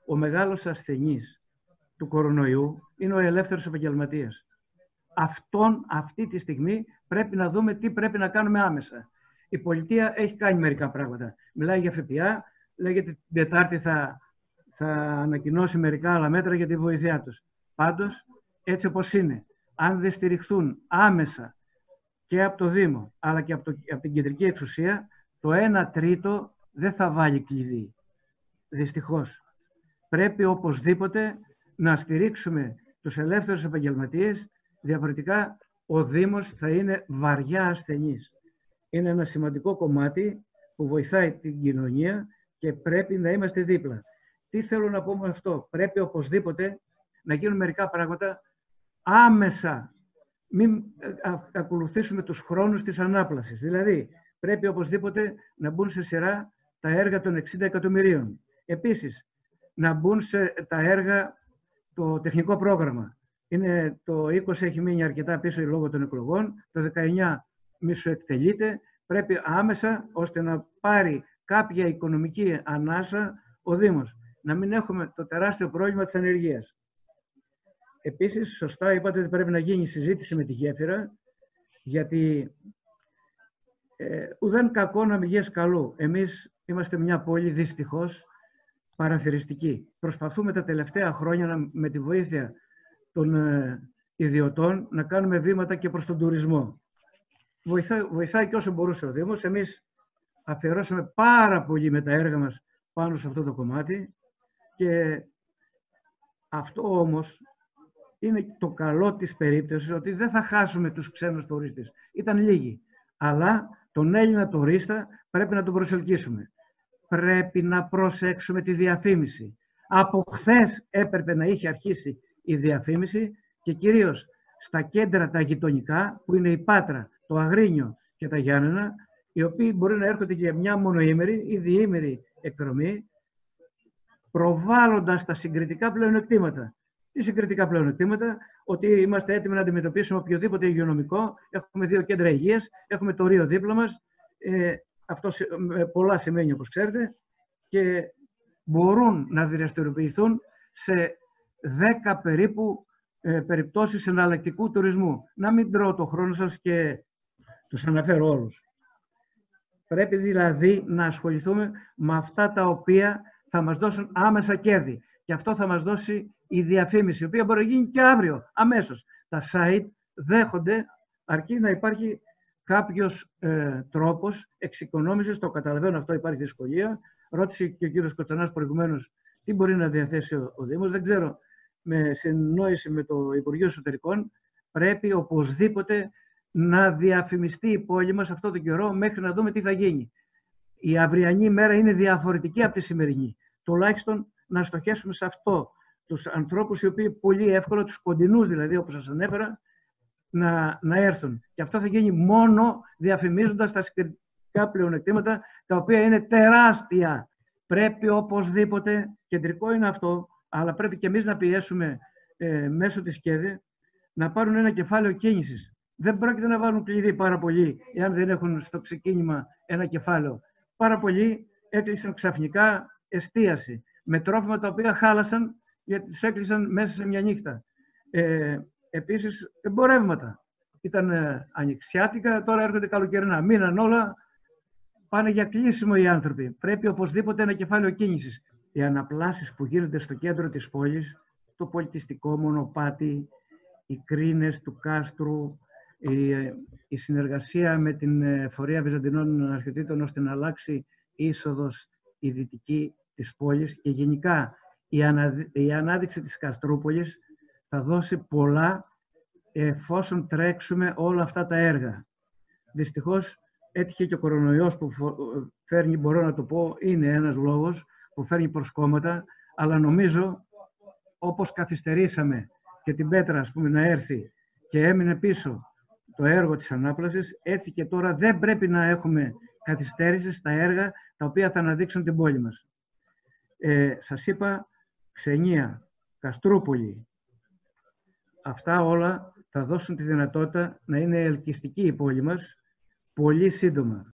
ο μεγάλος ασθενής του κορονοϊού είναι ο ελεύθερος επαγγελματίας. Αυτή τη στιγμή πρέπει να δούμε τι πρέπει να κάνουμε άμεσα. Η πολιτεία έχει κάνει μερικά πράγματα. Μιλάει για ΦΠΑ, λέγεται την Τετάρτη θα ανακοινώσει μερικά άλλα μέτρα για τη βοήθειά τους. Πάντως, έτσι όπως είναι, αν δεν στηριχθούν άμεσα και από το Δήμο, αλλά και από την κεντρική εξουσία, το 1/3 δεν θα βάλει κλειδί. Δυστυχώς. Πρέπει οπωσδήποτε να στηρίξουμε τους ελεύθερους επαγγελματίες, διαφορετικά ο Δήμος θα είναι βαριά ασθενής. Είναι ένα σημαντικό κομμάτι που βοηθάει την κοινωνία και πρέπει να είμαστε δίπλα. Τι θέλω να πω με αυτό? Πρέπει οπωσδήποτε να γίνουν μερικά πράγματα άμεσα. Μην ακολουθήσουμε τους χρόνους της ανάπλασης. Δηλαδή, πρέπει οπωσδήποτε να μπουν σε σειρά τα έργα των 60 εκατομμυρίων. Επίσης, να μπουν σε τα έργα το τεχνικό πρόγραμμα. Το 20 έχει μείνει αρκετά πίσω λόγω των εκλογών, το 19 μισοεκτελείται. Πρέπει άμεσα, ώστε να πάρει κάποια οικονομική ανάσα ο Δήμος. Να μην έχουμε το τεράστιο πρόβλημα της ανεργίας. Επίσης, σωστά είπατε ότι πρέπει να γίνει συζήτηση με τη γέφυρα, γιατί ουδέν κακό να μηγές καλού. Εμείς είμαστε μια πόλη δυστυχώς παραθυριστική. Προσπαθούμε τα τελευταία χρόνια με τη βοήθεια των ιδιωτών να κάνουμε βήματα και προς τον τουρισμό. Βοηθάει και όσο μπορούσε ο Δήμος. Εμείς αφιερώσαμε πάρα πολύ με τα έργα μας πάνω σε αυτό το κομμάτι και αυτό όμως είναι το καλό της περίπτωσης, ότι δεν θα χάσουμε τους ξένους τουρίστες. Ήταν λίγοι, αλλά τον Έλληνα τουρίστα πρέπει να τον προσελκύσουμε. Πρέπει να προσέξουμε τη διαφήμιση. Από χθες έπρεπε να είχε αρχίσει η διαφήμιση και κυρίως στα κέντρα τα γειτονικά, που είναι η Πάτρα, το Αγρίνιο και τα Γιάννενα, οι οποίοι μπορεί να έρχονται για μια μονοήμερη ή διήμερη εκδρομή, προβάλλοντας τα συγκριτικά πλεονεκτήματα. Τι συγκριτικά πλεονεκτήματα? Ότι είμαστε έτοιμοι να αντιμετωπίσουμε οποιοδήποτε υγειονομικό, έχουμε 2 κέντρα υγείας, έχουμε το Ρίο δίπλα μας, αυτό πολλά σημαίνει όπως ξέρετε, και μπορούν να δραστηριοποιηθούν σε 10 περίπου περιπτώσεις εναλλακτικού τουρισμού. Να μην τρώω το χρόνο σας και τους αναφέρω όλους. Πρέπει δηλαδή να ασχοληθούμε με αυτά τα οποία θα μας δώσουν άμεσα κέρδη. Και αυτό θα μας δώσει η διαφήμιση, η οποία μπορεί να γίνει και αύριο, αμέσως. Τα site δέχονται, αρκεί να υπάρχει κάποιος τρόπος εξοικονόμησης. Το καταλαβαίνω, αυτό υπάρχει δυσκολία. Ρώτησε και ο κύριος Κοτσανάς προηγουμένως τι μπορεί να διαθέσει ο Δήμος. Δεν ξέρω, με συνεννόηση με το Υπουργείο Εσωτερικών, πρέπει οπωσδήποτε να διαφημιστεί η πόλη μας αυτό τον καιρό μέχρι να δούμε τι θα γίνει. Η αυριανή μέρα είναι διαφορετική από τη σημερινή. Τουλάχιστον να στοχεύσουμε σε αυτό. Τους ανθρώπους οι οποίοι πολύ εύκολα, τους κοντινούς δηλαδή, όπως σας ανέφερα, να έρθουν. Και αυτό θα γίνει μόνο διαφημίζοντας τα συγκριτικά πλεονεκτήματα, τα οποία είναι τεράστια. Πρέπει οπωσδήποτε, κεντρικό είναι αυτό, αλλά πρέπει και εμείς να πιέσουμε μέσω της ΚΕΔΕ να πάρουν ένα κεφάλαιο κίνησης. Δεν πρόκειται να βάλουν κλειδί πάρα πολλοί, εάν δεν έχουν στο ξεκίνημα ένα κεφάλαιο. Πάρα πολλοί έκλεισαν ξαφνικά εστίαση, με τρόφιμα τα οποία χάλασαν, γιατί τους έκλεισαν μέσα σε μια νύχτα. Επίσης, εμπορεύματα. Ήταν ανοιξιάτικα, τώρα έρχονται καλοκαιρινά. Μείναν όλα, πάνε για κλείσιμο οι άνθρωποι. Πρέπει οπωσδήποτε ένα κεφάλαιο κίνησης. Οι αναπλάσεις που γίνονται στο κέντρο της πόλης, το πολιτιστικό μονοπάτι, οι κρίνες του κάστρου, η συνεργασία με την Φορεία Βυζαντινών Αρχαιοτήτων ώστε να αλλάξει η είσοδος η δυτική της πόλης και γενικά η ανάδειξη της Καστρούπολης θα δώσει πολλά εφόσον τρέξουμε όλα αυτά τα έργα. Δυστυχώς έτυχε και ο κορονοϊός που φέρνει, μπορώ να το πω, είναι ένας λόγος που φέρνει προσκόμματα, αλλά νομίζω όπως καθυστερήσαμε και την Πέτρα, ας πούμε, να έρθει και έμεινε πίσω το έργο της ανάπλασης, έτσι και τώρα δεν πρέπει να έχουμε καθυστέρηση στα έργα τα οποία θα αναδείξουν την πόλη μας. Σας είπα, Ξενία, Καστρούπολη, αυτά όλα θα δώσουν τη δυνατότητα να είναι ελκυστική η πόλη μας πολύ σύντομα.